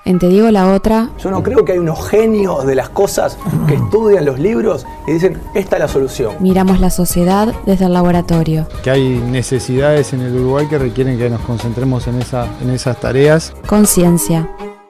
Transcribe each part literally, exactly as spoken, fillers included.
En Te digo la otra... Yo no creo que hay unos genios de las cosas que estudian los libros y dicen, esta es la solución. Miramos la sociedad desde el laboratorio. Que hay necesidades en el Uruguay que requieren que nos concentremos en, esa, en esas tareas. Conciencia.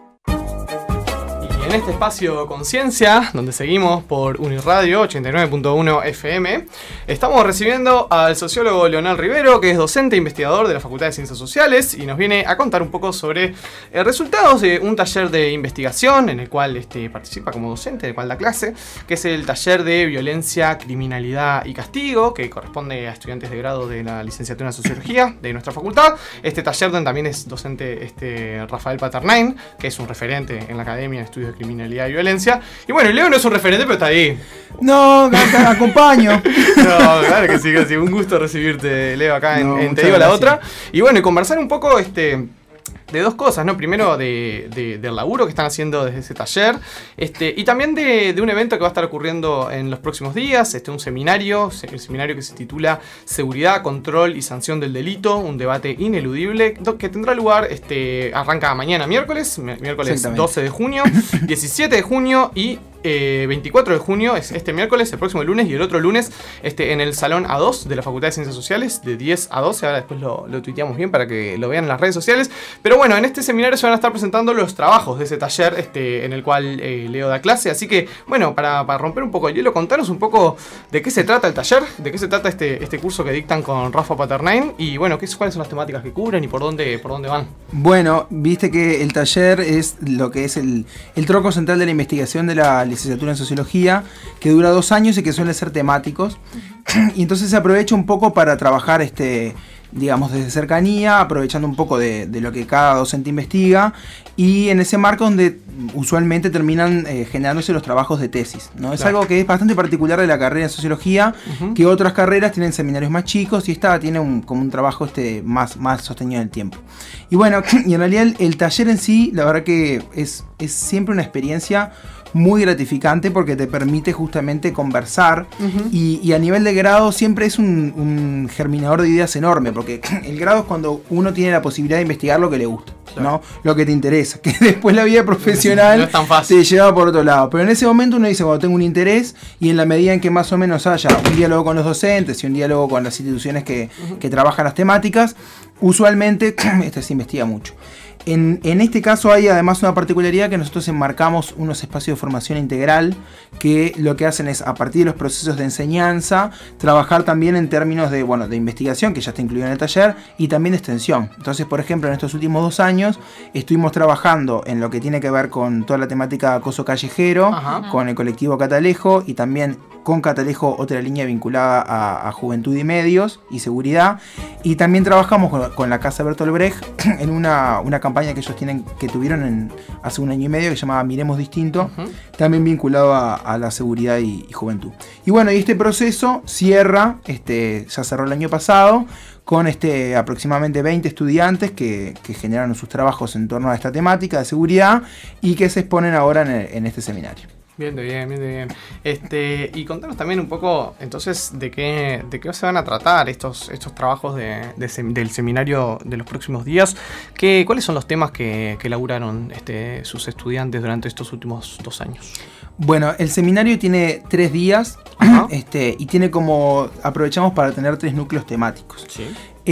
En este espacio Conciencia, donde seguimos por Uniradio ochenta y nueve punto uno F M, estamos recibiendo al sociólogo Leonel Rivero, que es docente e investigador de la Facultad de Ciencias Sociales, y nos viene a contar un poco sobre eh, resultados de un taller de investigación en el cual este, participa como docente, en el cual da clase, que es el taller de Violencia, Criminalidad y Castigo, que corresponde a estudiantes de grado de la licenciatura en Sociología de nuestra facultad. Este taller donde también es docente este, Rafael Paternain, que es un referente en la Academia de Estudios de Criminalidad y Violencia. Y bueno, Leo no es un referente, pero está ahí. No, te acompaño. No, claro que sí, que sí. Un gusto recibirte, Leo, acá en, no, en Te digo gracias. la otra. Y bueno, y conversar un poco este, de dos cosas, ¿no? Primero de, de, del laburo que están haciendo desde ese taller, este, y también de, de un evento que va a estar ocurriendo en los próximos días, este, un seminario, el seminario que se titula Seguridad, Control y Sanción del Delito, un debate ineludible, que tendrá lugar, este, arranca mañana miércoles, miércoles doce de junio, diecisiete de junio y Eh, veinticuatro de junio, es este miércoles, el próximo lunes y el otro lunes este, en el Salón A dos de la Facultad de Ciencias Sociales, de diez a doce, ahora después lo, lo tuiteamos bien para que lo vean en las redes sociales. Pero bueno, en este seminario se van a estar presentando los trabajos de ese taller este, en el cual eh, Leo da clase, así que bueno, para, para romper un poco el hielo, contanos un poco de qué se trata el taller, de qué se trata este, este curso que dictan con Rafa Paternain y bueno, qué, cuáles son las temáticas que cubren y por dónde, por dónde van. Bueno, viste que el taller es lo que es el, el tronco central de la investigación de la licenciatura en Sociología, que dura dos años y que suele ser temáticos. Y entonces se aprovecha un poco para trabajar, este, digamos, desde cercanía, aprovechando un poco de, de lo que cada docente investiga, y en ese marco donde usualmente terminan eh, generándose los trabajos de tesis, ¿no? Es Claro. algo que es bastante particular de la carrera en Sociología, Uh-huh. que otras carreras tienen seminarios más chicos y esta tiene un, como un trabajo este, más, más sostenido en el tiempo. Y bueno, y en realidad el, el taller en sí, la verdad que es, es siempre una experiencia muy gratificante porque te permite justamente conversar. Uh-huh. y, y a nivel de grado siempre es un, un germinador de ideas enorme, porque el grado es cuando uno tiene la posibilidad de investigar lo que le gusta, Claro. ¿no? Lo que te interesa, que después la vida profesional No es tan fácil. te lleva por otro lado. Pero en ese momento uno dice, bueno, tengo un interés, y en la medida en que más o menos haya un diálogo con los docentes y un diálogo con las instituciones que, Uh-huh. que trabajan las temáticas, usualmente este se investiga mucho. En, en este caso hay además una particularidad, que nosotros enmarcamos unos espacios de formación integral que lo que hacen es, a partir de los procesos de enseñanza, trabajar también en términos de, bueno, de investigación, que ya está incluido en el taller, y también de extensión. Entonces, por ejemplo, en estos últimos dos años estuvimos trabajando en lo que tiene que ver con toda la temática de acoso callejero, Ajá. con el colectivo Catalejo, y también con Catalejo otra línea vinculada a, a juventud y medios y seguridad. Y también trabajamos con, con la Casa Bertolt Brecht en una, una campaña que ellos tienen, que tuvieron en, hace un año y medio, que se llamaba Miremos Distinto, Uh-huh. también vinculado a, a la seguridad y, y juventud. Y bueno, y este proceso cierra, este, ya cerró el año pasado, con este, aproximadamente veinte estudiantes que, que generaron sus trabajos en torno a esta temática de seguridad y que se exponen ahora en, el- en este seminario. Bien, de bien, bien, de bien. Este, y contanos también un poco, entonces, de qué, de qué se van a tratar estos, estos trabajos de, de sem- del seminario de los próximos días. ¿Qué, ¿Cuáles son los temas que, que elaboraron este, sus estudiantes durante estos últimos dos años? Bueno, el seminario tiene tres días, Ajá. este, y tiene como, aprovechamos para tener tres núcleos temáticos. Sí.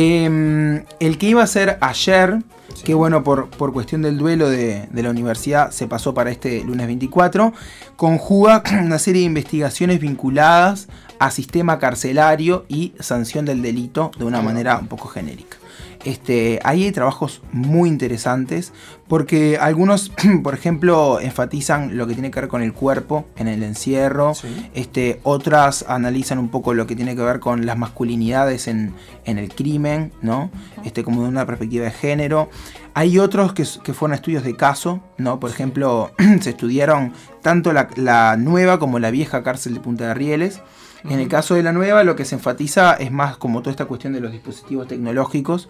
Eh, el que iba a ser ayer, que bueno, por, por cuestión del duelo de, de la universidad se pasó para este lunes veinticuatro, conjuga una serie de investigaciones vinculadas a sistema carcelario y sanción del delito de una manera un poco genérica. Este, ahí hay trabajos muy interesantes porque algunos, por ejemplo, enfatizan lo que tiene que ver con el cuerpo en el encierro. Sí. Este, otras analizan un poco lo que tiene que ver con las masculinidades en, en el crimen, ¿no? Este, como de una perspectiva de género. Hay otros que, que fueron estudios de caso, ¿no? Por ejemplo, se estudiaron tanto la, la nueva como la vieja cárcel de Punta de Rieles. En el caso de la nueva, lo que se enfatiza es más como toda esta cuestión de los dispositivos tecnológicos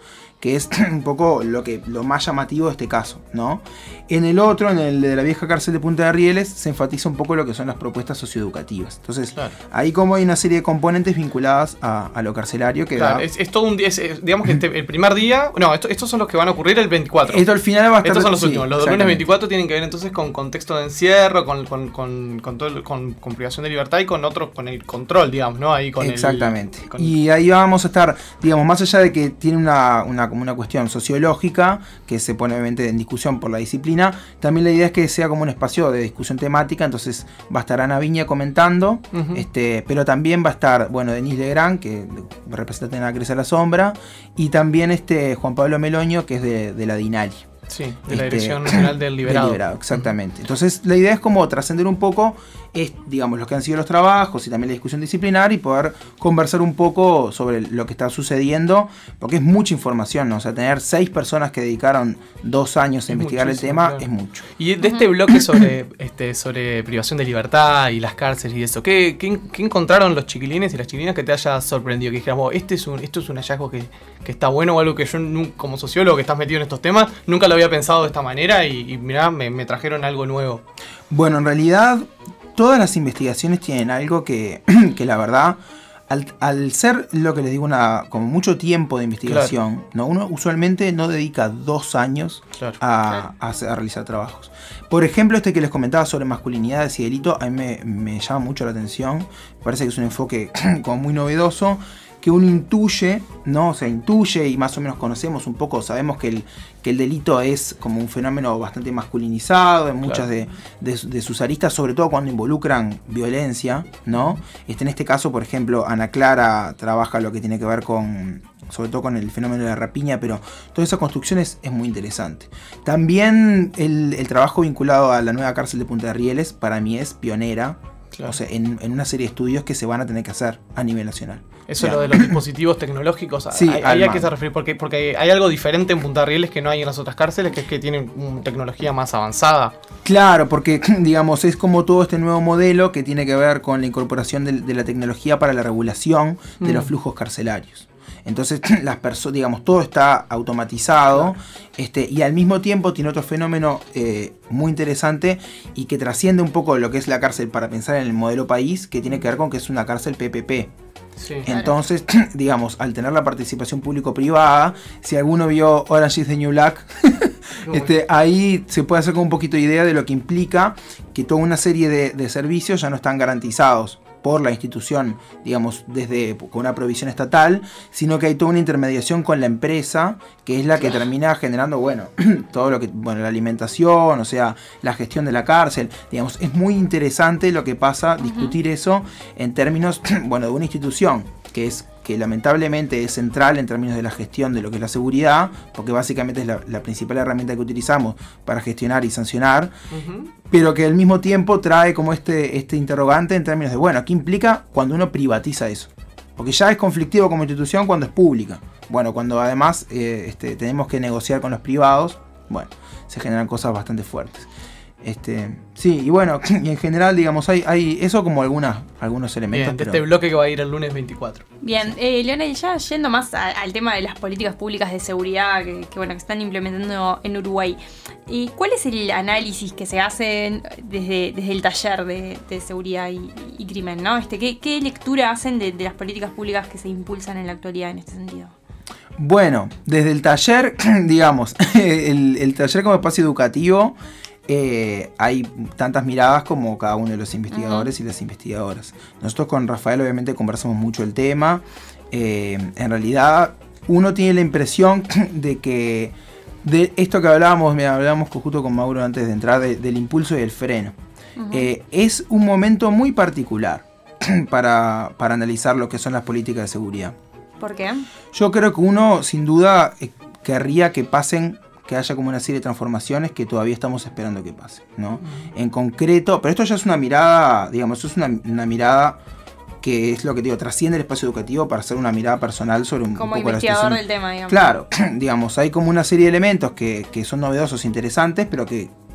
que es un poco lo, que, lo más llamativo de este caso, ¿no? En el otro, en el de la vieja cárcel de Punta de Rieles, se enfatiza un poco lo que son las propuestas socioeducativas. Entonces, claro, ahí como hay una serie de componentes vinculadas a, a lo carcelario que claro, da... es, es todo un día, es, es, digamos que este, el primer día... No, esto, estos son los que van a ocurrir el veinticuatro. Esto al final va a estar... Estos son los sí, últimos. Los del lunes veinticuatro tienen que ver entonces con contexto de encierro, con, con, con, con, todo, con, con privación de libertad y con otros, con el control, digamos, ¿no? Ahí con Exactamente. El, con... Y ahí vamos a estar, digamos, más allá de que tiene una, una, como una cuestión sociológica que se pone obviamente en discusión por la disciplina, también la idea es que sea como un espacio de discusión temática, entonces va a estar Ana Viña comentando, uh-huh. este, pero también va a estar, bueno, Denise Legrand, que representa en La Crece a la Sombra, y también este Juan Pablo Meloño, que es de, de la DINALI. Sí, de la Dirección este, Nacional del Liberado. Del Liberado, exactamente. Entonces la idea es como trascender un poco, es, digamos, los que han sido los trabajos y también la discusión disciplinar y poder conversar un poco sobre lo que está sucediendo, porque es mucha información, ¿no? O sea, tener seis personas que dedicaron dos años a es investigar el tema, claro, es mucho. Y de este bloque sobre, este, sobre privación de libertad y las cárceles y eso, ¿qué, qué, qué encontraron los chiquilines y las chiquilinas que te haya sorprendido? Que dijeras, este es un, esto es un hallazgo que, que está bueno o algo que yo, como sociólogo que estás metido en estos temas, nunca lo había pensado de esta manera y, y mirá, me, me trajeron algo nuevo. Bueno, en realidad todas las investigaciones tienen algo que, que la verdad, al, al ser lo que les digo, una como mucho tiempo de investigación, claro, ¿no? Uno usualmente no dedica dos años claro, a, claro. A, a realizar trabajos. Por ejemplo, este que les comentaba sobre masculinidades y delito, a mí me, me llama mucho la atención, me parece que es un enfoque como muy novedoso, que uno intuye, ¿no? O sea, intuye y más o menos conocemos un poco, sabemos que el, que el delito es como un fenómeno bastante masculinizado en muchas claro. de, de, de sus aristas, sobre todo cuando involucran violencia, ¿no? Este, en este caso, por ejemplo, Ana Clara trabaja lo que tiene que ver con, sobre todo con el fenómeno de la rapiña, pero toda esa construcción es, es muy interesante. También el, el trabajo vinculado a la nueva cárcel de Punta de Rieles, para mí es pionera. Claro. O sea, en, en una serie de estudios que se van a tener que hacer a nivel nacional. Eso es lo de los dispositivos tecnológicos. Sí, ¿Ahí a qué se refiere? Porque, porque hay algo diferente en Punta Rieles que no hay en las otras cárceles, que es que tienen una tecnología más avanzada. Claro, porque, digamos, es como todo este nuevo modelo que tiene que ver con la incorporación de, de la tecnología para la regulación de mm. los flujos carcelarios. Entonces, las personas, digamos, todo está automatizado, claro. este, y al mismo tiempo tiene otro fenómeno eh, muy interesante y que trasciende un poco lo que es la cárcel para pensar en el modelo país, que tiene que ver con que es una cárcel P P P. Sí, Entonces, claro. digamos, al tener la participación público-privada, si alguno vio Orange is the New Black, este, ahí se puede hacer con un poquito de idea de lo que implica que toda una serie de, de servicios ya no están garantizados por la institución, digamos, desde con una provisión estatal, sino que hay toda una intermediación con la empresa, que es la que termina generando, bueno, todo lo que, bueno, la alimentación, o sea, la gestión de la cárcel, digamos, es muy interesante lo que pasa, uh-huh. discutir eso en términos, bueno, de una institución que es que lamentablemente es central en términos de la gestión de lo que es la seguridad, porque básicamente es la, la principal herramienta que utilizamos para gestionar y sancionar, uh-huh. pero que al mismo tiempo trae como este, este interrogante en términos de, bueno, ¿qué implica cuando uno privatiza eso? Porque ya es conflictivo como institución cuando es pública. Bueno, cuando además eh, este, tenemos que negociar con los privados, bueno, se generan cosas bastante fuertes. Este, sí, y bueno, y en general, digamos, hay, hay eso como algunas, algunos elementos. Bien, de pero... este bloque que va a ir el lunes veinticuatro. Bien, eh, Leonel, ya yendo más a, al tema de las políticas públicas de seguridad que, que, bueno, que están implementando en Uruguay, ¿y cuál es el análisis que se hace desde, desde el taller de, de seguridad y, y crimen, ¿no? Este, ¿qué, ¿Qué lectura hacen de, de las políticas públicas que se impulsan en la actualidad en este sentido? Bueno, desde el taller, digamos, el, el taller como espacio educativo, Eh, hay tantas miradas como cada uno de los investigadores uh-huh. y las investigadoras. Nosotros con Rafael obviamente conversamos mucho el tema. Eh, en realidad uno tiene la impresión de que de esto que hablábamos, me hablábamos justo con Mauro antes de entrar, de, del impulso y el freno. Uh-huh. Eh, es un momento muy particular para, para analizar lo que son las políticas de seguridad. ¿Por qué? Yo creo que uno sin duda eh, querría que pasen, que haya como una serie de transformaciones que todavía estamos esperando que pase, ¿no? Uh-huh. En concreto, pero esto ya es una mirada, digamos, es una, una mirada que es lo que digo, trasciende el espacio educativo para hacer una mirada personal sobre un, como un poco investigador la del tema, digamos. Claro, digamos, hay como una serie de elementos que, que son novedosos, interesantes, pero que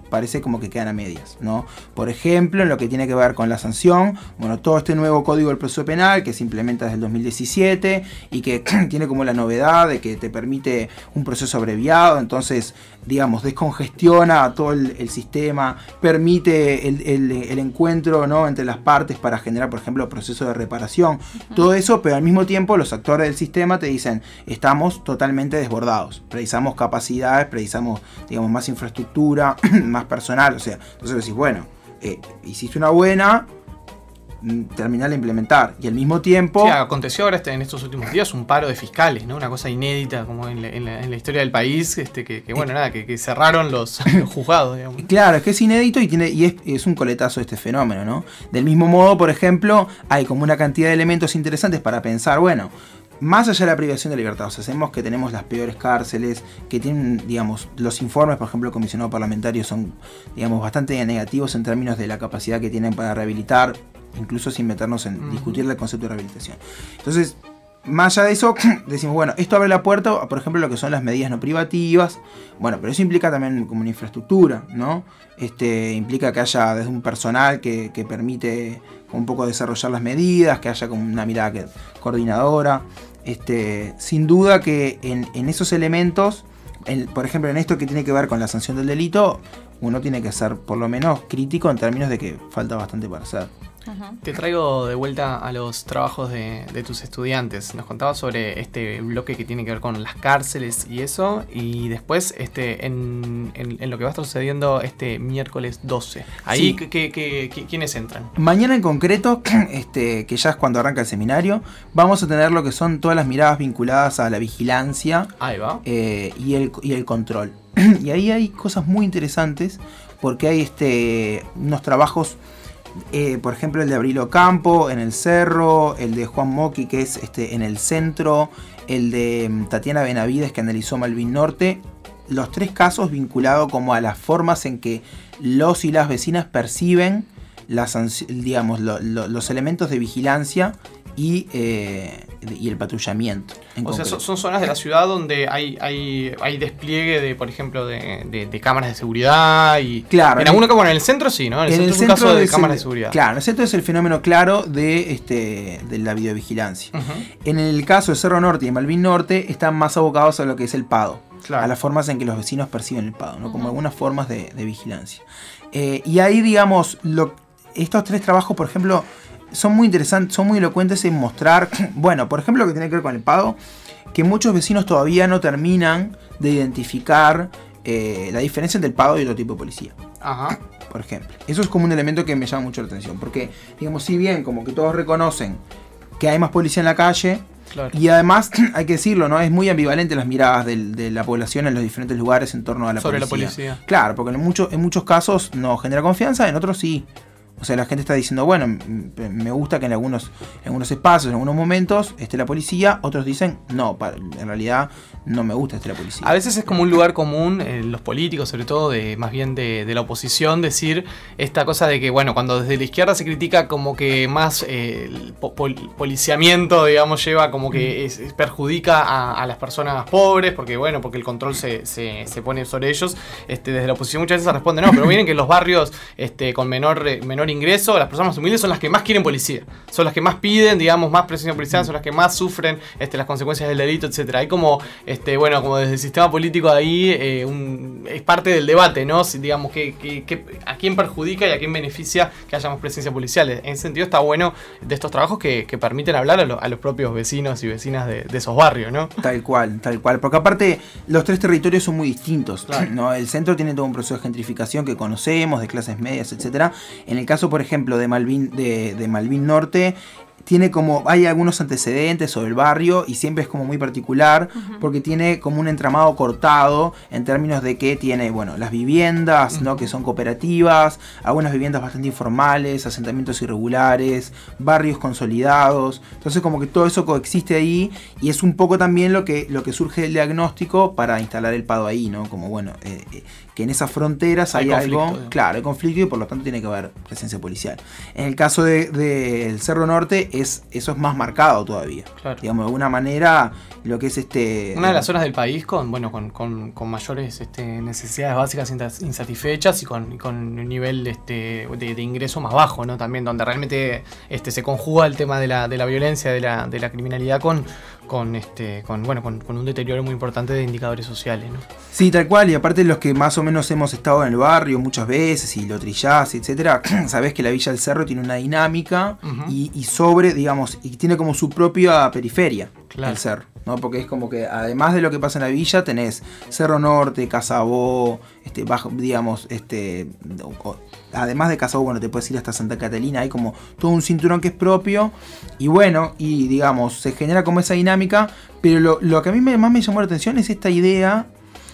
parece como que quedan a medias, ¿no? Por ejemplo, en lo que tiene que ver con la sanción, bueno, todo este nuevo Código del Proceso Penal que se implementa desde el dos mil diecisiete y que tiene como la novedad de que te permite un proceso abreviado, entonces, digamos, descongestiona todo el, el sistema, permite el, el, el encuentro, ¿no?, entre las partes para generar, por ejemplo, procesos de reparación, uh-huh. todo eso, pero al mismo tiempo los actores del sistema te dicen, estamos totalmente desbordados, precisamos capacidades, precisamos, digamos, más infraestructura, más personal, o sea, entonces decís, bueno, eh, hiciste una buena, terminar de implementar, y al mismo tiempo... Sí, aconteció ahora este, en estos últimos días un paro de fiscales, ¿no? Una cosa inédita como en la, en la, en la historia del país, este, que, que bueno, nada, que, que cerraron los, los juzgados, digamos. Claro, es que es inédito y, tiene, y es, es un coletazo este fenómeno, ¿no? Del mismo modo, por ejemplo, hay como una cantidad de elementos interesantes para pensar, bueno, más allá de la privación de libertad, o sea, sabemos que tenemos las peores cárceles, que tienen, digamos, los informes, por ejemplo, del comisionado parlamentario son, digamos, bastante negativos en términos de la capacidad que tienen para rehabilitar, incluso sin meternos en uh-huh. discutir el concepto de rehabilitación. Entonces, más allá de eso, decimos, bueno, esto abre la puerta a, por ejemplo, lo que son las medidas no privativas, bueno, pero eso implica también como una infraestructura, ¿no? Este, implica que haya desde un personal que, que permite un poco desarrollar las medidas, que haya como una mirada que, coordinadora. Este, sin duda que en, en esos elementos, en, por ejemplo en esto que tiene que ver con la sanción del delito, uno tiene que ser por lo menos crítico en términos de que falta bastante para hacer. Uh-huh. Te traigo de vuelta a los trabajos de, de tus estudiantes. Nos contabas sobre este bloque que tiene que ver con las cárceles y eso, y después este en, en, en lo que va sucediendo este miércoles doce. Ahí, sí. ¿qué, qué, qué, ¿quiénes entran? Mañana en concreto, este, que ya es cuando arranca el seminario, vamos a tener lo que son todas las miradas vinculadas a la vigilancia. Ahí va. Eh, y, el, y el control. Y ahí hay cosas muy interesantes, porque hay este, unos trabajos... Eh, por ejemplo el de Abril Ocampo en el Cerro, el de Juan Moqui que es este, en el Centro, el de um, Tatiana Benavides que analizó Malvin Norte, los tres casos vinculados como a las formas en que los y las vecinas perciben las, digamos, lo, lo, los elementos de vigilancia y, eh, y el patrullamiento. O concreto. sea, son zonas de la ciudad donde hay, hay, hay despliegue de, por ejemplo, de, de, de cámaras de seguridad y... Claro. En alguno caso, bueno, en el centro sí, ¿no? En el, en centro, el centro es un caso de cámaras el, de seguridad. Claro, en el centro es el fenómeno claro de, este, de la videovigilancia. Uh-huh. En el caso de Cerro Norte y Malvin Norte están más abocados a lo que es el PADO. Claro. A las formas en que los vecinos perciben el PADO, ¿no? Uh-huh. Como algunas formas de, de vigilancia. Eh, y ahí, digamos, lo, estos tres trabajos, por ejemplo... son muy interesantes, son muy elocuentes en mostrar, bueno, por ejemplo, lo que tiene que ver con el PADO, que muchos vecinos todavía no terminan de identificar eh, la diferencia entre el PADO y otro tipo de policía. Ajá. Por ejemplo. Eso es como un elemento que me llama mucho la atención, porque, digamos, si bien como que todos reconocen que hay más policía en la calle, claro. Y además, hay que decirlo, ¿no? Es muy ambivalente las miradas de, de la población en los diferentes lugares en torno a la Sobre policía. la policía. Claro, porque en, mucho, en muchos casos no genera confianza, en otros sí. O sea, la gente está diciendo, bueno, me gusta que en algunos, en algunos espacios, en algunos momentos, esté la policía. Otros dicen, no, en realidad no me gusta esté la policía. A veces es como un lugar común, eh, los políticos, sobre todo, de más bien de, de la oposición, decir esta cosa de que, bueno, cuando desde la izquierda se critica como que más eh, el pol policiamiento, digamos, lleva como que es, es, perjudica a, a las personas pobres, porque, bueno, porque el control se, se, se pone sobre ellos. Este, desde la oposición muchas veces se responde, no, pero miren que los barrios este, con menor, menor ingreso, las personas humildes son las que más quieren policía, son las que más piden, digamos, más presencia policial, son las que más sufren este, las consecuencias del delito, etcétera. Hay como, este, bueno, como desde el sistema político ahí eh, un, es parte del debate, ¿no? Si, digamos, que, que, que a quién perjudica y a quién beneficia que haya más presencia policial. En ese sentido está bueno de estos trabajos que, que permiten hablar a, lo, a los propios vecinos y vecinas de, de esos barrios, ¿no? Tal cual, tal cual. Porque aparte los tres territorios son muy distintos, claro. ¿No? El centro tiene todo un proceso de gentrificación que conocemos, de clases medias, etcétera. En el caso, por ejemplo, de Malvin, de, de Malvin Norte, tiene como, hay algunos antecedentes sobre el barrio y siempre es como muy particular, uh-huh. Porque tiene como un entramado cortado en términos de que tiene, bueno, las viviendas, uh-huh. ¿no? Que son cooperativas, algunas viviendas bastante informales, asentamientos irregulares, barrios consolidados, entonces como que todo eso coexiste ahí y es un poco también lo que, lo que surge del diagnóstico para instalar el PADO ahí, ¿no? Como bueno, eh, eh, que en esas fronteras hay, hay algo, ¿eh? Claro, hay conflicto y por lo tanto tiene que haber presencia policial. En el caso del de, de Cerro Norte, es, eso es más marcado todavía. Claro. Digamos, de alguna manera, lo que es este... Una de las zonas del país con, bueno, con, con, con mayores este, necesidades básicas insatisfechas y con, y con un nivel este, de, de ingreso más bajo, ¿no? También, donde realmente este, se conjuga el tema de la, de la violencia, de la, de la criminalidad con, con, este, con, bueno, con, con un deterioro muy importante de indicadores sociales, ¿no? Sí, tal cual, y aparte los que más o menos hemos estado en el barrio muchas veces y lo trillás, etcétera, sabés que la Villa del Cerro tiene una dinámica uh-huh. y, y sobre, digamos, y tiene como su propia periferia, claro. el cerro, ¿no? Porque es como que además de lo que pasa en la villa, tenés Cerro Norte, Casabó, este, bajo, digamos, este, además de Casabó, bueno, te puedes ir hasta Santa Catalina, hay como todo un cinturón que es propio, y bueno, y digamos, se genera como esa dinámica, pero lo, lo que a mí me, más me llamó la atención es esta idea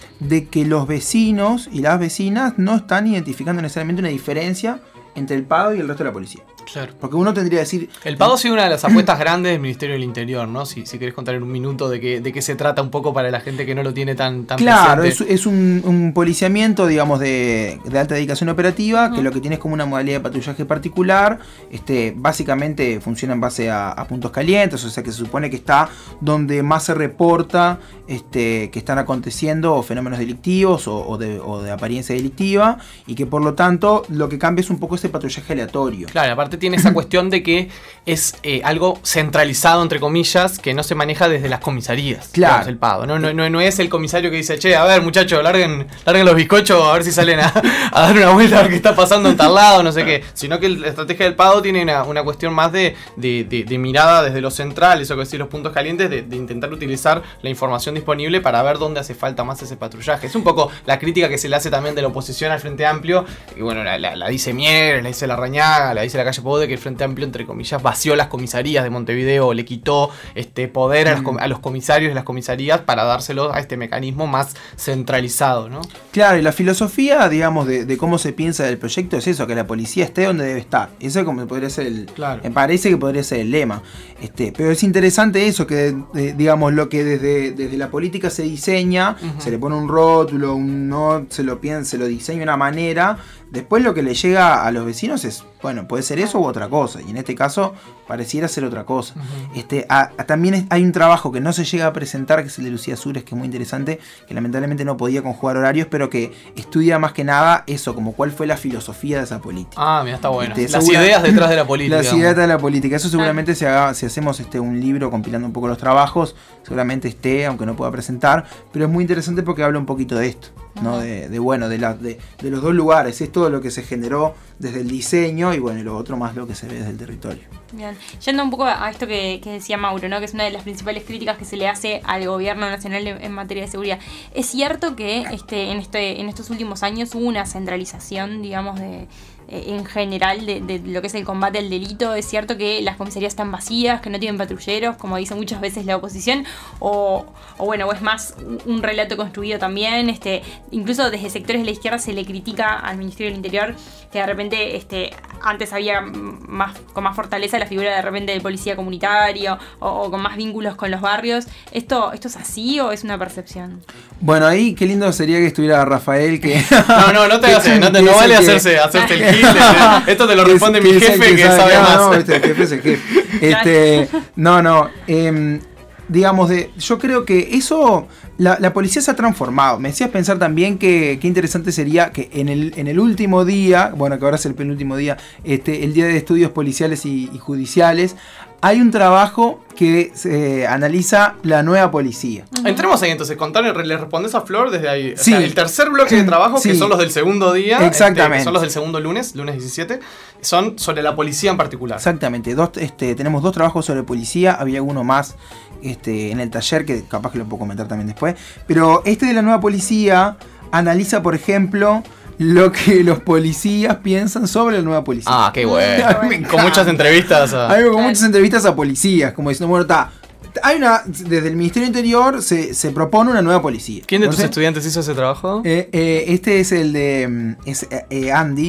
de que los vecinos y las vecinas no están identificando necesariamente una diferencia entre el P A D O y el resto de la policía. Claro. Porque uno tendría que decir... El P A D O ha sido una de las apuestas grandes del Ministerio del Interior, ¿no? Si, si querés contar en un minuto de qué, de qué se trata un poco para la gente que no lo tiene tan, tan claro, presente. es, es un, un policiamiento, digamos, de, de alta dedicación operativa, uh-huh. que lo que tiene es como una modalidad de patrullaje particular. Este, básicamente funciona en base a, a puntos calientes, o sea que se supone que está donde más se reporta este, que están aconteciendo fenómenos delictivos o, o, de, o de apariencia delictiva, y que por lo tanto lo que cambia es un poco ese patrullaje aleatorio. Claro, aparte tiene esa cuestión de que es eh, algo centralizado, entre comillas, que no se maneja desde las comisarías. Claro. Digamos, el P A D O. No, no, no, no es el comisario que dice, che, a ver, muchachos, larguen, larguen los bizcochos a ver si salen a, a dar una vuelta a ver qué está pasando en tal lado, no sé qué. Sino que la estrategia del P A D O tiene una, una cuestión más de, de, de, de mirada desde lo central, eso que decir los puntos calientes, de, de intentar utilizar la información disponible para ver dónde hace falta más ese patrullaje. Es un poco la crítica que se le hace también de la oposición al Frente Amplio, y bueno, la, la, la dice Mier, la dice Larrañaga, la dice la calle Pou, de que el Frente Amplio, entre comillas, vació las comisarías de Montevideo, le quitó este poder a los, a los comisarios de las comisarías para dárselo a este mecanismo más centralizado, ¿no? Claro, y la filosofía, digamos, de, de cómo se piensa del proyecto es eso, que la policía esté donde debe estar. Eso como podría ser el, claro. me parece que podría ser el lema. Este, pero es interesante eso, que de, digamos, lo que desde, desde la política se diseña, uh-huh. se le pone un rótulo, un no, se lo piensa, se lo diseña de una manera. Después lo que le llega a los vecinos es, bueno, puede ser eso u otra cosa. Y en este caso pareciera ser otra cosa. Uh-huh. Este, a, a, también es, hay un trabajo que no se llega a presentar, que es el de Lucía Sures, que es muy interesante, que lamentablemente no podía conjugar horarios, pero que estudia más que nada eso, como cuál fue la filosofía de esa política. Ah, mira, está bueno. Este, las segura, ideas detrás de la política. Las ideas detrás de la política. Eso seguramente ah. si, haga, si hacemos este, un libro compilando un poco los trabajos, seguramente esté, aunque no pueda presentar, pero es muy interesante porque habla un poquito de esto. ¿No? De, de bueno, de, la, de, de los dos lugares, es todo lo que se generó desde el diseño y bueno, y lo otro más lo que se ve desde el territorio. Bien, yendo un poco a esto que, que decía Mauro, ¿no? Que es una de las principales críticas que se le hace al gobierno nacional en, en materia de seguridad. Es cierto que este, en, este, en estos últimos años hubo una centralización, digamos, de en general de, de lo que es el combate al delito. Es cierto que las comisarías están vacías, que no tienen patrulleros, como dice muchas veces la oposición, o, o bueno, o es más un relato construido también. Este, incluso desde sectores de la izquierda se le critica al Ministerio del Interior que de repente este, antes había más, con más fortaleza la figura de repente del policía comunitario o, o con más vínculos con los barrios. ¿Esto, ¿Esto es así o es una percepción? Bueno, ahí qué lindo sería que estuviera Rafael, que... No, no, no te hagas, no, te, no vale que... hacerse, hacerte el gil. Esto te lo responde mi jefe que, que sabe, sabe más. No, este, el jefe es el jefe. Este, no, no. Eh, digamos, de, yo creo que eso... La, la policía se ha transformado. Me decías pensar también que qué interesante sería que en el, en el último día, bueno, que ahora es el penúltimo día, este, el día de estudios policiales y, y judiciales, hay un trabajo que se analiza la nueva policía. Uh-huh. Entremos ahí entonces, contar, le respondes a Flor desde ahí. Sí. O sea, el tercer bloque de trabajo, sí. que son los del segundo día, exactamente. Este, que son los del segundo lunes, lunes diecisiete, son sobre la policía en particular. Exactamente, dos, este, tenemos dos trabajos sobre policía, había uno más este, en el taller, que capaz que lo puedo comentar también después, pero este de la nueva policía analiza, por ejemplo, lo que los policías piensan sobre la nueva policía. Ah, qué bueno. Con muchas entrevistas. A... Hay con muchas entrevistas a policías, como diciendo, bueno, está... Hay una, desde el Ministerio Interior se, se propone una nueva policía. ¿Quién de Entonces, tus estudiantes hizo ese trabajo? Eh, eh, este es el de es, eh, Andy,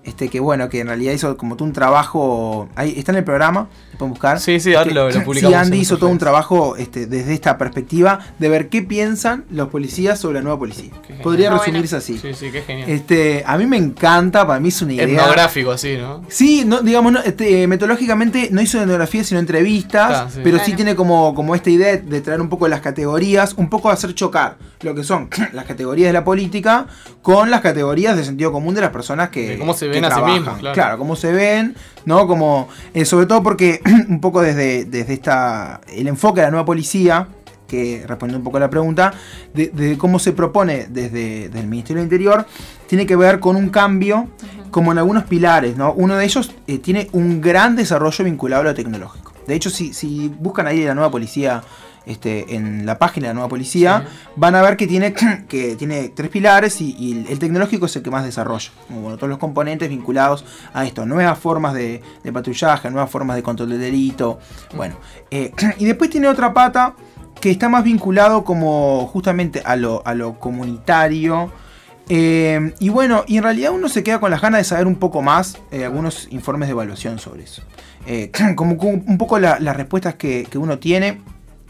este, que bueno, que en realidad hizo como todo un trabajo, ahí está en el programa, lo pueden buscar. Sí, sí, ahora este, lo, lo publicamos. Sí, Andy en hizo todo un redes. trabajo este, desde esta perspectiva de ver qué piensan los policías sobre la nueva policía. genial. Podría Ah, resumirse bueno. así. Sí, sí, qué genial. Este, a mí me encanta, para mí es una idea. Etnográfico, así, ¿no? Sí, no, digamos, no, este, metodológicamente no hizo etnografía sino entrevistas, Ah, sí. pero Claro. sí tiene como, como esta idea de traer un poco las categorías, un poco hacer chocar lo que son las categorías de la política con las categorías de sentido común de las personas que De cómo se que ven a sí trabajan. mismos, claro. Claro, cómo se ven, ¿no? Como, eh, sobre todo porque un poco desde, desde esta, el enfoque de la nueva policía, que responde un poco a la pregunta, de, de cómo se propone desde, desde el Ministerio del Interior, tiene que ver con un cambio, como en algunos pilares, ¿no? Uno de ellos eh, tiene un gran desarrollo vinculado a lo tecnológico. De hecho, si, si buscan ahí la nueva policía, este, en la página de la nueva policía, sí. van a ver que tiene, que tiene tres pilares y, y el tecnológico es el que más desarrolla. Bueno, todos los componentes vinculados a esto, nuevas formas de, de patrullaje, nuevas formas de control del delito. Bueno, eh, y después tiene otra pata que está más vinculado como justamente a lo, a lo comunitario. Eh, y bueno, y en realidad uno se queda con las ganas de saber un poco más, eh, algunos informes de evaluación sobre eso. Eh, como, como un poco la, las respuestas que, que uno tiene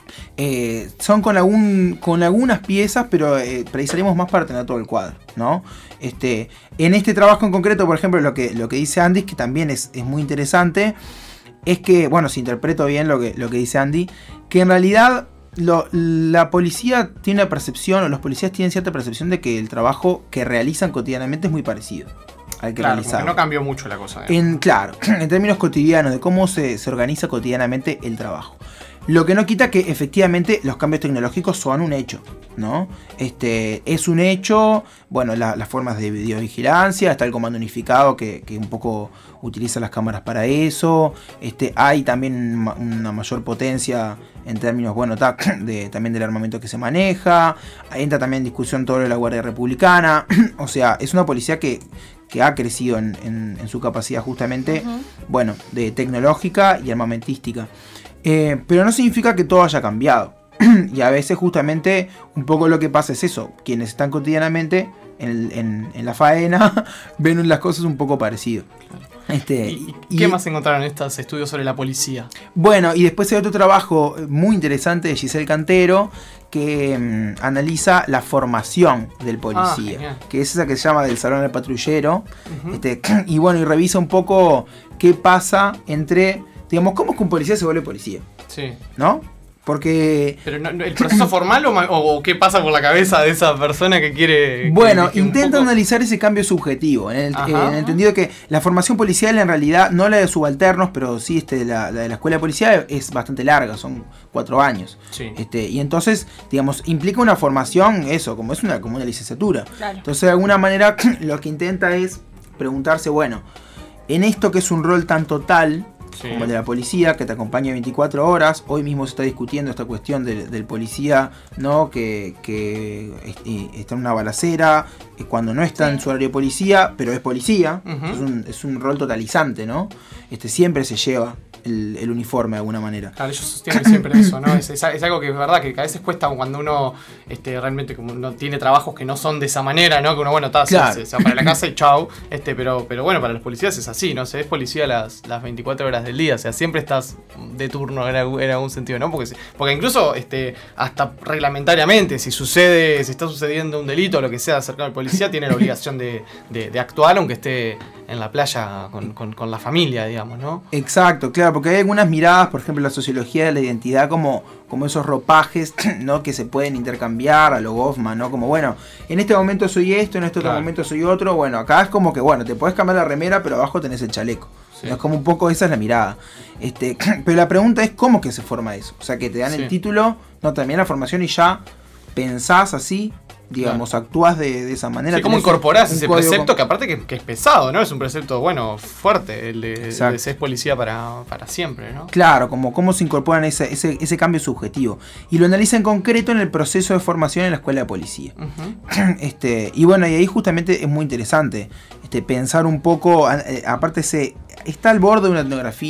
eh, son con, algún, con algunas piezas, pero eh, precisaríamos más para tener todo el cuadro, ¿no? Este, en este trabajo en concreto, por ejemplo, lo que, lo que dice Andy, que también es, es muy interesante, es que, bueno, si interpreto bien lo que, lo que dice Andy, que en realidad Lo, la policía tiene una percepción, o los policías tienen cierta percepción de que el trabajo que realizan cotidianamente es muy parecido al que claro, realizaban. no cambió mucho la cosa. En, claro, en términos cotidianos, de cómo se, se organiza cotidianamente el trabajo. Lo que no quita que efectivamente los cambios tecnológicos son un hecho, ¿no? Este, es un hecho, bueno, la, las formas de videovigilancia, está el comando unificado que, que un poco utiliza las cámaras para eso, este, hay también una mayor potencia en términos, bueno, de, también del armamento que se maneja, entra también en discusión todo lo de la Guardia Republicana, o sea, es una policía que, que ha crecido en, en, en su capacidad justamente, uh-huh. bueno, de tecnológica y armamentística. Eh, pero no significa que todo haya cambiado. Y a veces justamente un poco lo que pasa es eso. Quienes están cotidianamente en, en, en la faena ven las cosas un poco parecido. Este, ¿Y, y qué y, más encontraron en estos estudios sobre la policía? Bueno, y después hay otro trabajo muy interesante de Giselle Cantero que mmm, analiza la formación del policía, ah, que es esa que se llama del Salón del Patrullero. Uh-huh. este, y bueno, y revisa un poco qué pasa entre, digamos, cómo es que un policía se vuelve policía. Sí. ¿No? Porque... ¿Pero no, no, el proceso formal o, o, o qué pasa por la cabeza de esa persona que quiere... Bueno, que, que intenta poco... analizar ese cambio subjetivo, en el, en el entendido que la formación policial en realidad, no la de subalternos, pero sí este, la, la de la escuela de policía es bastante larga, son cuatro años. Sí. Este, y entonces, digamos, implica una formación, eso, como es una, como una licenciatura. Claro. Entonces, de alguna manera, lo que intenta es preguntarse, bueno, en esto que es un rol tan total... Sí. Como el de la policía, que te acompaña veinticuatro horas. Hoy mismo se está discutiendo esta cuestión del, del policía, ¿no? Que, que está en una balacera, cuando no está sí. en su horario de policía, pero es policía. Uh-huh. es, un, es un rol totalizante, ¿no? Este, siempre se lleva el, el uniforme de alguna manera. Claro, ellos sostienen siempre eso, ¿no? Es, es, es algo que es verdad, que a veces cuesta cuando uno este, realmente como no tiene trabajos que no son de esa manera, ¿no? Que uno, bueno, está, claro. se, se va para la casa y chau. Este, pero, pero bueno, para los policías es así, ¿no? Se es policía las, las veinticuatro horas del día, o sea, siempre estás de turno en algún sentido, ¿no? Porque, porque incluso este, hasta reglamentariamente, si sucede, si está sucediendo un delito o lo que sea cercano al policía, tiene la obligación de, de, de actuar aunque esté en la playa con, con, con la familia, digamos, ¿no? Exacto, claro, porque hay algunas miradas, por ejemplo, la sociología de la identidad como, como esos ropajes, ¿no? Que se pueden intercambiar a lo Goffman, ¿no? Como, bueno, en este momento soy esto, en este otro claro. momento soy otro, bueno, acá es como que, bueno, te podés cambiar la remera, pero abajo tenés el chaleco. Sí. Es como un poco, esa es la mirada. Este, pero la pregunta es cómo que se forma eso. O sea, que te dan sí. el título, no, también la formación y ya pensás así, digamos, claro. actúas de, de esa manera. Sí, ¿cómo incorporás ese precepto con... que aparte que, que es pesado, ¿no? Es un precepto, bueno, fuerte, el de, el de ser policía para, para siempre, ¿no? Claro, como cómo se incorporan ese, ese, ese cambio subjetivo. Y lo analiza en concreto en el proceso de formación en la escuela de policía. Uh-huh. este, y bueno, y ahí justamente es muy interesante este, pensar un poco, eh, aparte se... está al borde de una etnografía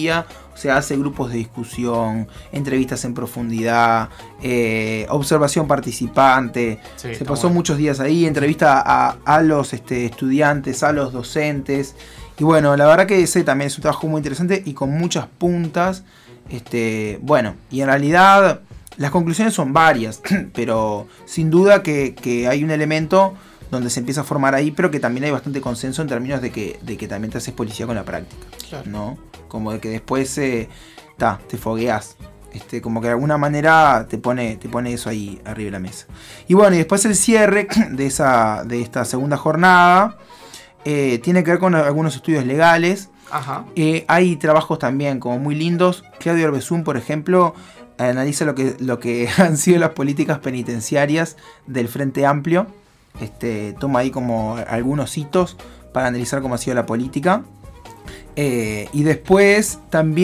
O sea, hace grupos de discusión, entrevistas en profundidad, eh, observación participante. Sí, se pasó bueno. muchos días ahí, entrevista a, a los este, estudiantes, a los docentes. Y bueno, la verdad que ese también es un trabajo muy interesante y con muchas puntas. Este, bueno, y en realidad las conclusiones son varias, pero sin duda que, que hay un elemento donde se empieza a formar ahí, pero que también hay bastante consenso en términos de que, de que también te haces policía con la práctica, Claro. ¿no? Como de que después eh, ta, te fogueás. Este, como que de alguna manera te pone, te pone eso ahí arriba de la mesa. Y bueno, y después el cierre de, esa, de esta segunda jornada eh, tiene que ver con algunos estudios legales. Ajá. Eh, hay trabajos también como muy lindos. Claudio Orbezún, por ejemplo, analiza lo que, lo que han sido las políticas penitenciarias del Frente Amplio. Este, toma ahí como algunos hitos para analizar cómo ha sido la política. Eh, y después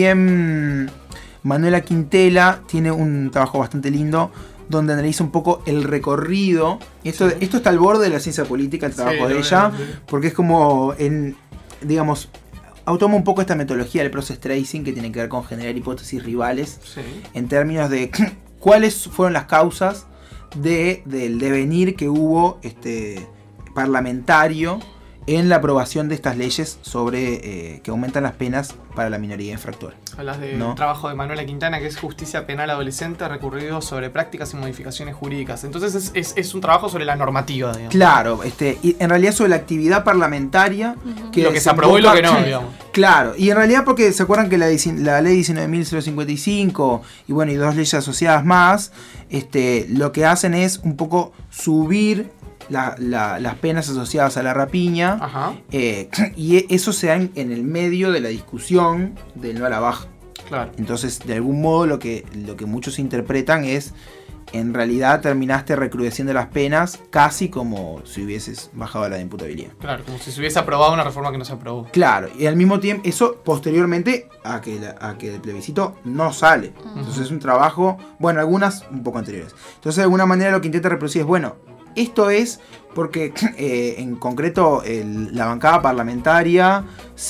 también Manuela Quintela tiene un trabajo bastante lindo donde analiza un poco el recorrido. Esto, Sí. esto está al borde de la ciencia política, el trabajo Sí, de lo ella, veo, sí. porque es como, en, digamos, toma un poco esta metodología del process tracing que tiene que ver con generar hipótesis rivales Sí. en términos de cuáles fueron las causas de, del devenir que hubo este, parlamentario en la aprobación de estas leyes sobre eh, que aumentan las penas para la minoría infractora. Hablas del ¿No? trabajo de Manuela Quintana, que es Justicia Penal Adolescente recurrido sobre prácticas y modificaciones jurídicas. Entonces es, es, es un trabajo sobre la normativa, digamos. Claro, este, y en realidad sobre la actividad parlamentaria que Lo que se aprobó y lo que no, desemboca- digamos. Claro, y en realidad porque se acuerdan que la, dieci- la ley diecinueve mil cincuenta y cinco y bueno, y dos leyes asociadas más, este, lo que hacen es un poco subir la- la- las penas asociadas a la rapiña. Ajá, Eh, y eso se da en, en el medio de la discusión del no a la baja. claro. Entonces, de algún modo, lo que, lo que muchos interpretan es, en realidad terminaste recrudeciendo las penas casi como si hubieses bajado la de imputabilidad. Claro, como si se hubiese aprobado una reforma que no se aprobó. Claro, y al mismo tiempo, eso posteriormente a que, la- a que el plebiscito no sale. Entonces es un trabajo, bueno, algunas un poco anteriores. Entonces, de alguna manera lo que intenta reproducir es, bueno, esto es porque eh, en concreto el- la bancada parlamentaria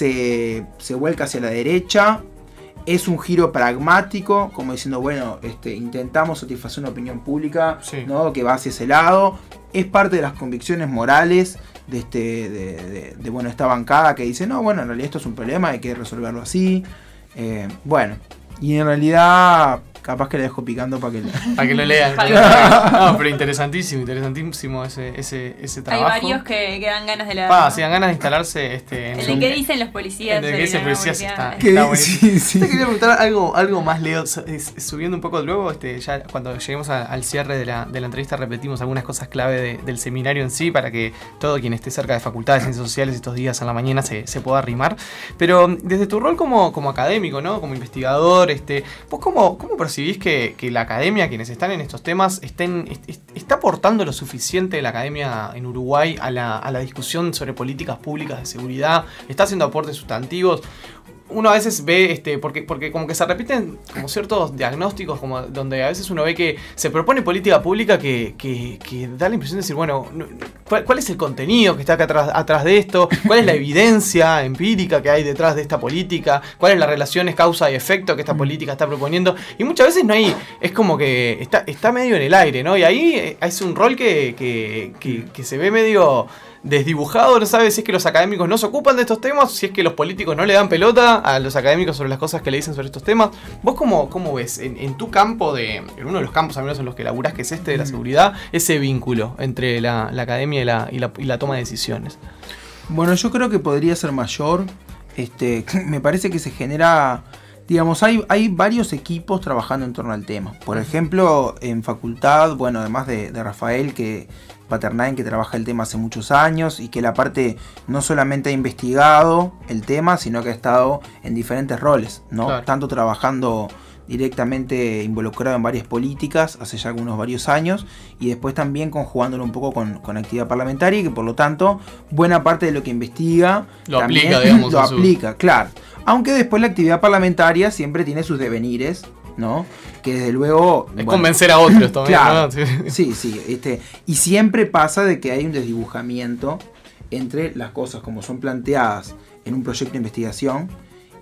se, se vuelca hacia la derecha. Es un giro pragmático, como diciendo, bueno, este, intentamos satisfacer una opinión pública, Sí. ¿no? Que va hacia ese lado. Es parte de las convicciones morales de, este, de, de- de, bueno, esta bancada que dice, no, bueno, en realidad esto es un problema, hay que resolverlo así. Eh, bueno, y en realidad capaz que le dejo picando para que le... Para que lo lean. Para que lo lean. No, pero interesantísimo, interesantísimo ese, ese, ese Hay trabajo. varios que, que dan ganas de leer. Pa, ¿no? si dan ganas de instalarse este, en El de qué dicen los policías. El de sobre qué dicen la los policías universidad. está- Que- está buenísimo. sí, sí. Te quería preguntar algo, algo más, Leo, so- es- subiendo un poco luego, este, ya cuando lleguemos a- al cierre de la, de la entrevista repetimos algunas cosas clave de- del seminario en sí para que todo quien esté cerca de Facultad de Ciencias Sociales estos días en la mañana se, se pueda arrimar. Pero desde tu rol como, como académico, ¿no? Como investigador, este, ¿vos cómo, cómo percibís que, que la academia, quienes están en estos temas, estén, est- est- está aportando lo suficiente la academia en Uruguay a la, a la discusión sobre políticas públicas de seguridad? ¿Está haciendo aportes sustantivos? Uno a veces ve, este, porque, porque como que se repiten como ciertos diagnósticos, como donde a veces uno ve que se propone política pública que, que, que da la impresión de decir, bueno, no- ¿cuál, cuál es el contenido que está acá atrás, atrás de esto? ¿Cuál es la evidencia empírica que hay detrás de esta política? ¿Cuál es la relación causa y efecto que esta política está proponiendo? Y muchas veces no hay, es como que está, está medio en el aire, ¿no? Y ahí eh, es un rol que, que, que, que se ve medio desdibujado, no sabe si es que los académicos no se ocupan de estos temas, si es que los políticos no le dan pelota a los académicos sobre las cosas que le dicen sobre estos temas. ¿Vos cómo, cómo ves en, en tu campo, de, en uno de los campos al menos en los que laburás, que es este de la seguridad, ese vínculo entre la, la academia y la, y, la, y la toma de decisiones? Bueno, yo creo que podría ser mayor. Este, me parece que se genera, digamos, hay, hay varios equipos trabajando en torno al tema. Por ejemplo, en facultad, bueno, además de, de Rafael, que Paternain, que trabaja el tema hace muchos años y que la parte no solamente ha investigado el tema, sino que ha estado en diferentes roles, ¿no? Claro. Tanto trabajando directamente involucrado en varias políticas hace ya algunos varios años y después también conjugándolo un poco con, con actividad parlamentaria y que por lo tanto buena parte de lo que investiga Lo también aplica, digamos, lo en su- aplica, claro. Aunque después la actividad parlamentaria siempre tiene sus devenires, ¿no? Que desde luego... Es bueno, convencer a otros también, claro, ¿no? Sí. sí, sí, este, y siempre pasa de que hay un desdibujamiento entre las cosas como son planteadas en un proyecto de investigación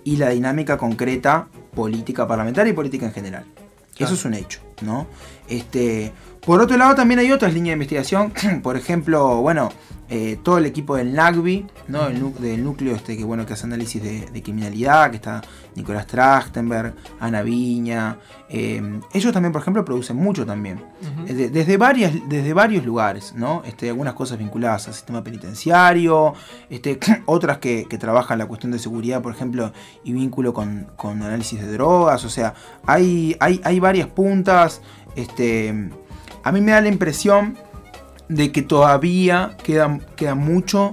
y la dinámica concreta política parlamentaria y política en general. Claro. Eso es un hecho, ¿no? Este, por otro lado, también hay otras líneas de investigación, por ejemplo, bueno, eh, todo el equipo del NACBI, ¿no? El nu- del núcleo este que bueno que hace análisis de, de criminalidad, que está Nicolás Trachtenberg, Ana Viña. Eh, ellos también, por ejemplo, producen mucho también. Uh-huh. De, desde, varias, desde varios lugares, ¿no? Este, algunas cosas vinculadas al sistema penitenciario, este, otras que, que trabajan la cuestión de seguridad, por ejemplo, y vínculo con, con análisis de drogas. O sea, hay, hay, hay varias puntas. Este, a mí me da la impresión de que todavía queda, queda mucho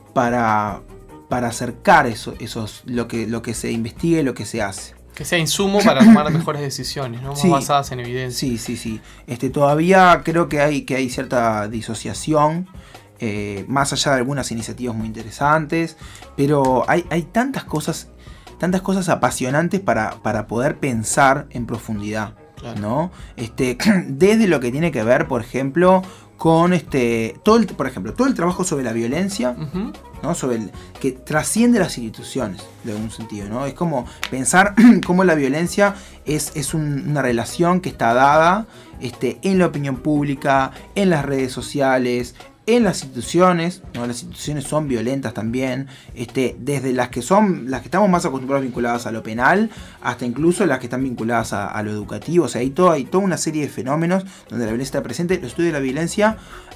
para, para acercar eso, esos, lo, que, lo que se investiga y lo que se hace. Que sea insumo para tomar mejores decisiones, ¿no? Más sí, basadas en evidencia. Sí, sí, sí. Este, todavía creo que hay, que hay cierta disociación, eh, más allá de algunas iniciativas muy interesantes, pero hay, hay tantas cosas, tantas cosas apasionantes para, para poder pensar en profundidad, claro. ¿no? Este, desde lo que tiene que ver, por ejemplo, con este todo el, por ejemplo, todo el trabajo sobre la violencia, uh-huh. ¿no? Sobre el, que trasciende las instituciones, de algún sentido, ¿no? Es como pensar cómo la violencia es, es un, una relación que está dada este, en la opinión pública, en las redes sociales, en las instituciones, ¿no? Las instituciones son violentas también, este, desde las que son, las que estamos más acostumbrados vinculadas a lo penal, hasta incluso las que están vinculadas a, a lo educativo. O sea, hay, todo, hay toda una serie de fenómenos donde la violencia está presente. Los estudios de la violencia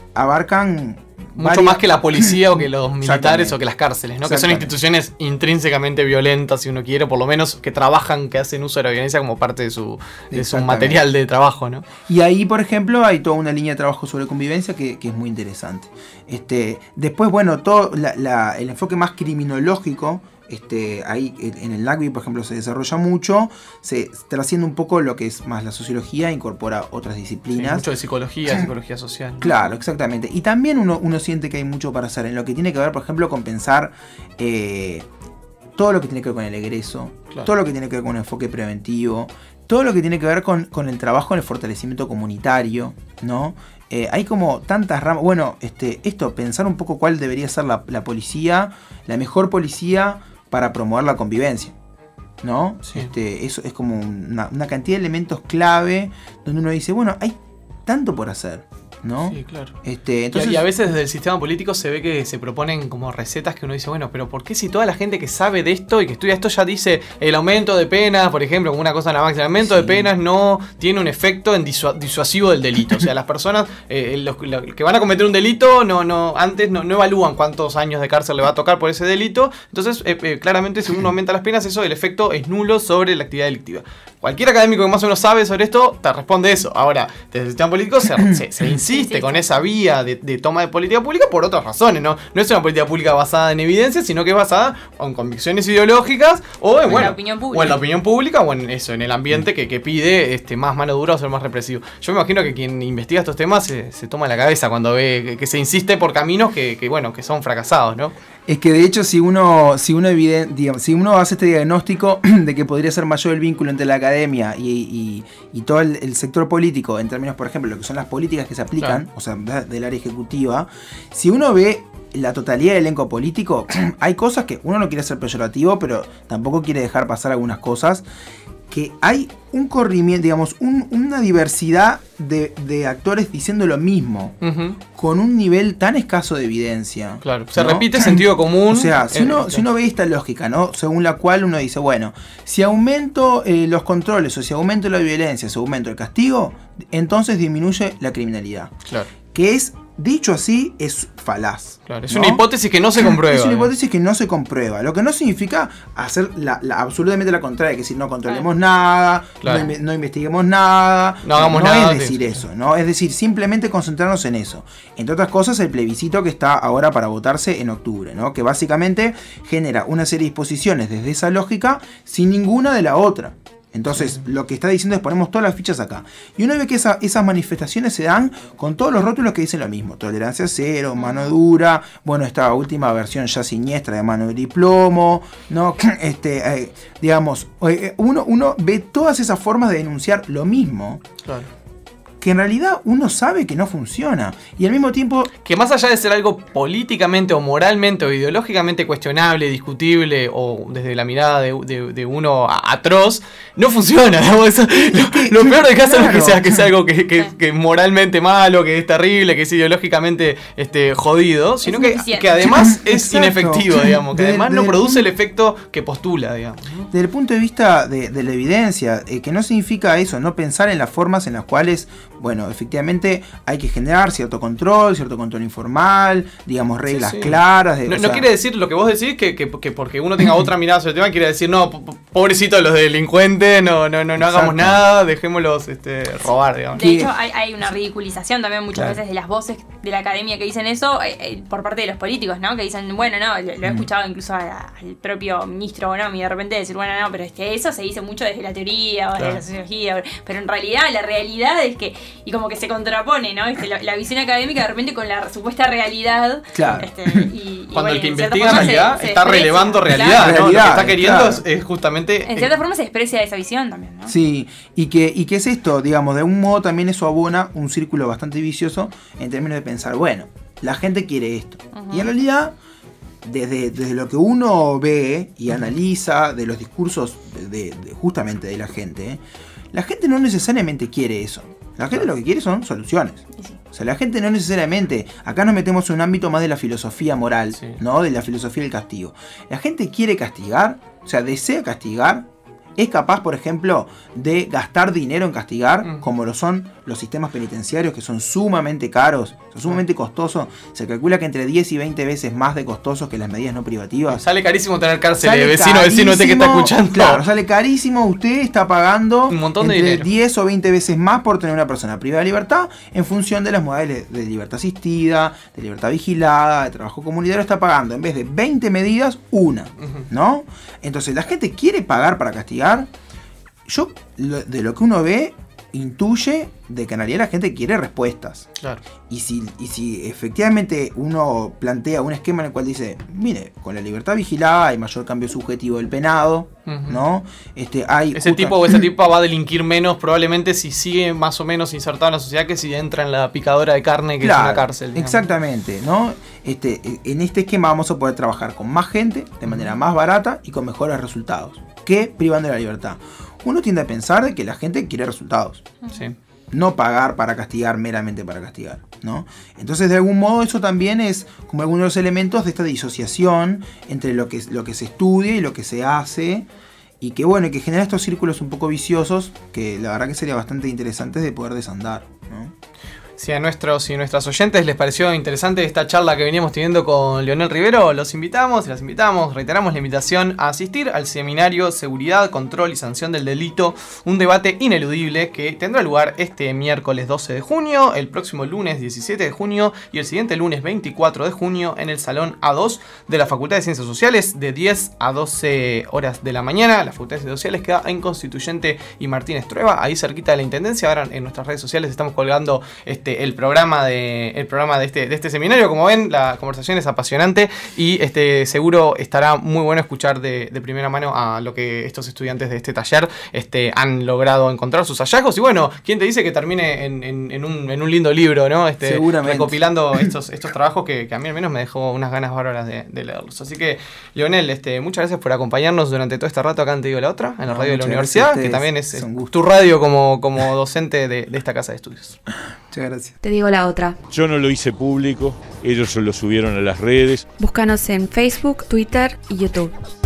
abarcan mucho varias... más que la policía o que los militares o que las cárceles, ¿no? Que son instituciones intrínsecamente violentas, si uno quiere, por lo menos que trabajan, que hacen uso de la violencia como parte de su, de su material de trabajo, ¿no? Y ahí, por ejemplo, hay toda una línea de trabajo sobre convivencia que, que es muy interesante. Este, después, bueno, todo la, la, el enfoque más criminológico, este, ahí en el NACBI, por ejemplo, se desarrolla mucho, se trasciende un poco lo que es más la sociología, incorpora otras disciplinas. Sí, mucho de psicología, psicología social. Claro, exactamente. Y también uno, uno siente que hay mucho para hacer en lo que tiene que ver, por ejemplo, con pensar eh, todo lo que tiene que ver con el egreso, claro. todo lo que tiene que ver con un enfoque preventivo, todo lo que tiene que ver con, con el trabajo en el fortalecimiento comunitario, ¿no? Eh, hay como tantas ramas. Bueno, este, esto, pensar un poco cuál debería ser la, la policía, la mejor policía para promover la convivencia, ¿no? Sí. Este, eso es como una, una cantidad de elementos clave donde uno dice, bueno, hay tanto por hacer, ¿no? Sí, claro. Este, entonces, y a veces desde el sistema político se ve que se proponen como recetas que uno dice, bueno, pero ¿por qué si toda la gente que sabe de esto y que estudia esto ya dice el aumento de penas, por ejemplo, como una cosa en la máxima, el aumento sí. de penas no tiene un efecto en disua- disuasivo del delito? O sea, las personas eh, los, los que van a cometer un delito no, no, antes no, no evalúan cuántos años de cárcel le va a tocar por ese delito. Entonces, eh, eh, claramente, si uno aumenta las penas, eso, el efecto es nulo sobre la actividad delictiva. Cualquier académico que más o menos sabe sobre esto te responde eso. Ahora, desde el sistema político se, se, se insiste sí, sí, con esa vía de, de toma de política pública por otras razones, ¿no? No es una política pública basada en evidencia, sino que es basada en convicciones ideológicas o en, o bueno, en la opinión pública. O en la opinión pública o en eso, en el ambiente que, que pide este, más mano dura o ser más represivo. Yo me imagino que quien investiga estos temas se, se toma la cabeza cuando ve que, que se insiste por caminos que, que, bueno, que son fracasados, ¿no? Es que de hecho si uno, si uno, eviden, digamos, si uno hace este diagnóstico de que podría ser mayor el vínculo entre la academia y, y, y todo el, el sector político, en términos, por ejemplo, lo que son las políticas que se aplican, claro. o sea, del área ejecutiva, si uno ve la totalidad del elenco político, hay cosas que uno no quiere ser peyorativo, pero tampoco quiere dejar pasar algunas cosas, que hay un corrimiento, digamos, un, una diversidad de, de actores diciendo lo mismo, uh-huh. con un nivel tan escaso de evidencia. Claro, se ¿no? repite sentido común. O sea, si uno, si uno ve esta lógica, ¿no? Según la cual uno dice, bueno, si aumento eh, los controles o si aumento la violencia, si aumento el castigo, entonces disminuye la criminalidad. Claro. Que es, dicho así, es falaz. Claro, es ¿no? una hipótesis que no se comprueba. Es una hipótesis que no se comprueba. Lo que no significa hacer la, la, absolutamente la contraria, que es decir, no controlemos claro. nada, claro. no, no investiguemos nada. No hagamos no nada. No es decir sí, eso, ¿no? Es decir, simplemente concentrarnos en eso. Entre otras cosas, el plebiscito que está ahora para votarse en octubre, ¿no? Que básicamente genera una serie de disposiciones desde esa lógica sin ninguna de la otra. Entonces, sí. lo que está diciendo es ponemos todas las fichas acá. Y uno ve que esa, esas manifestaciones se dan con todos los rótulos que dicen lo mismo. Tolerancia cero, mano dura, bueno, esta última versión ya siniestra de mano dura y plomo, ¿no? Este, eh, digamos, uno, uno ve todas esas formas de denunciar lo mismo. Claro. que en realidad uno sabe que no funciona. Y al mismo tiempo... Que más allá de ser algo políticamente o moralmente o ideológicamente cuestionable, discutible, o desde la mirada de, de, de uno atroz, no funciona. Eso, lo, lo peor del caso no es que sea, que sea algo que, que, que moralmente malo, que es terrible, que es ideológicamente este, jodido, sino que, que además es Exacto. inefectivo, digamos, que De- además no del produce punto- el efecto que postula, digamos. Desde el punto de vista de, de la evidencia, eh, que no significa eso, no pensar en las formas en las cuales, bueno, efectivamente hay que generar cierto control, cierto control informal, digamos, reglas Sí, sí. claras. De, No, o no sea, quiere decir lo que vos decís que, que, que porque uno tenga otra mirada sobre el tema, quiere decir, no, po- po- pobrecito los delincuentes, no, no, no, no hagamos Exacto. nada, dejémoslos este, robar, digamos. De Que- hecho, hay, hay una ridiculización también muchas Claro. veces de las voces de la academia que dicen eso eh, eh, por parte de los políticos, ¿no? Que dicen, bueno, no, lo, lo he escuchado incluso a- al propio ministro Bonomi de repente decir, bueno, no, pero es que eso se dice mucho desde la teoría o desde Claro. la sociología, pero en realidad la realidad es que, y como que se contrapone, ¿no? Este, la, la visión académica de repente con la supuesta realidad. Claro. Este, y, y Cuando bueno, el que en cierta investiga en forma se- realidad se está desprecia, relevando claro. realidad, ¿no? Lo que Realidad, está queriendo claro. es, es justamente... En cierta forma se desprecia esa visión también, ¿no? Sí, y que, y que es esto, digamos, de algún modo también eso abona un círculo bastante vicioso en términos de pensar, bueno, la gente quiere esto. Ujú. Y en realidad, desde, desde lo que uno ve y analiza de los discursos de, de- justamente de la gente, la gente no necesariamente quiere eso. La gente lo que quiere son soluciones. Y sí. O sea, la gente no necesariamente, acá nos metemos en un ámbito más de la filosofía moral, Sí. ¿no? De la filosofía del castigo. La gente quiere castigar, o sea, desea castigar, es capaz, por ejemplo, de gastar dinero en castigar, Mm. como lo son los sistemas penitenciarios, que son sumamente caros, son sumamente costosos. Se calcula que entre diez y veinte veces más de costosos que las medidas no privativas. Sale carísimo tener cárcel, Sale eh, vecino, vecino este que está carísimo, escuchando. Claro, sale carísimo. Usted está pagando Un montón de entre dinero. diez o veinte veces más por tener una persona privada de libertad en función de las modalidades de libertad asistida, de libertad vigilada, de trabajo comunitario. Está pagando en vez de veinte medidas, una. Ujú. ¿No? Entonces, la gente quiere pagar para castigar. Yo, lo- de lo que uno ve, intuye de que en realidad la gente quiere respuestas. Claro. Y si, y si efectivamente uno plantea un esquema en el cual dice, mire, con la libertad vigilada hay mayor cambio subjetivo del penado, Ujú. ¿no? Este, hay Ese justa- tipo o esa tipa va a delinquir menos probablemente si sigue más o menos insertado en la sociedad que si entra en la picadora de carne que Claro, es una cárcel. digamos. exactamente, ¿no? Este, en este esquema vamos a poder trabajar con más gente, de manera más barata y con mejores resultados, que privando de la libertad. Uno tiende a pensar de que la gente quiere resultados. Sí. No pagar para castigar meramente para castigar, ¿no? Entonces, de algún modo, eso también es como algunos de los elementos de esta disociación entre lo que, lo que se estudia y lo que se hace, y que, bueno, y que genera estos círculos un poco viciosos que la verdad que sería bastante interesante de poder desandar, ¿no? Si a nuestros y nuestras oyentes les pareció interesante esta charla que veníamos teniendo con Leonel Rivero, los invitamos y las invitamos, reiteramos la invitación a asistir al seminario Seguridad, Control y Sanción del Delito, un debate ineludible que tendrá lugar este miércoles doce de junio, el próximo lunes diecisiete de junio y el siguiente lunes veinticuatro de junio en el Salón A dos de la Facultad de Ciencias Sociales de diez a doce horas de la mañana. La Facultad de Ciencias Sociales queda en Constituyente y Martínez Trueba, ahí cerquita de la Intendencia. Ahora en nuestras redes sociales estamos colgando este el programa de el programa de este de este seminario. Como ven, la conversación es apasionante y este seguro estará muy bueno escuchar de, de primera mano a lo que estos estudiantes de este taller este han logrado encontrar sus hallazgos. Y bueno, ¿quién te dice que termine en, en, en, un, en un lindo libro, ¿no? Este, Seguramente. recopilando estos, estos trabajos que, que a mí al menos me dejó unas ganas bárbaras de, de leerlos. Así que, Leonel, este, muchas gracias por acompañarnos durante todo este rato acá en Te Digo la Otra, en la No, radio de la muchas gracias a universidad, que ustedes. también es, Es un es gusto. tu radio como, como docente de, de esta casa de estudios. Muchas gracias. Te digo la otra. Yo no lo hice público, ellos se lo subieron a las redes. Búscanos en Facebook, Twitter y YouTube.